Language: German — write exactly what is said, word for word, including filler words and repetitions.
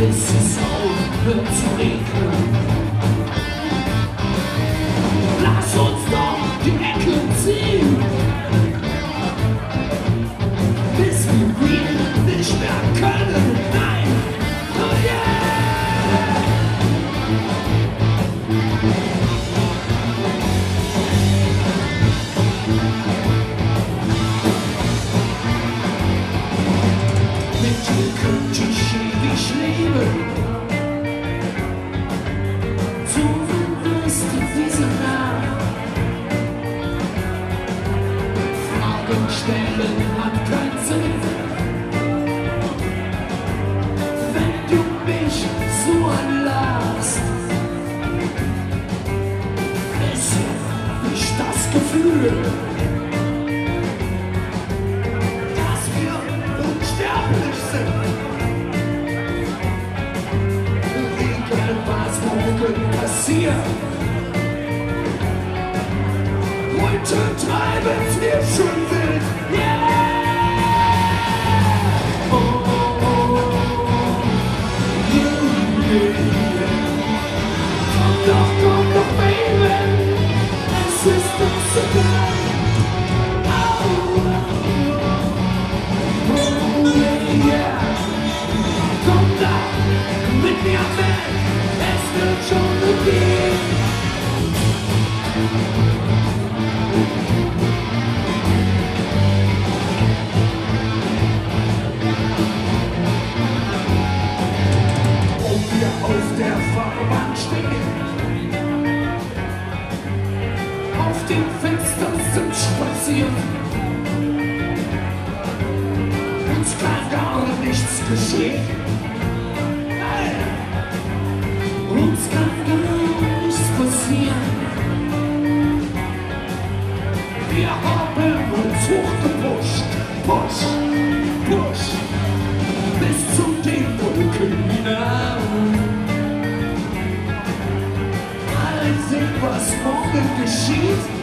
bis es aufhört zu regnen. Lass uns doch die Ecke ziehen, bis wir nicht mehr können. Nein, oh yeah! Mit dir könnte ich ewig leben. Du wirst diese Nacht. Fragen stellen hat keinen Sinn, wenn du mich so anlachst. Es ist nicht das Gefühl, dass wir unsterblich sind. Egal was morgen passiert, heute treiben's wir schon wild. Yeah! Oh, oh, oh. Yeah, yeah. Komm doch, komm doch, Baby, es ist uns egal. Oh, oh, yeah, yeah. Komm da mit mir weg, es wird schon okay. Ob wir auf der Fahrbahn stehen, auf dem Fenster sind spazieren, uns kann gar nichts geschehen. Nein, uns kann gar nichts passieren. Wir haben uns hochgepusht, push, push, bis zu den Wolken hinauf. Mal sehen, was morgen geschieht.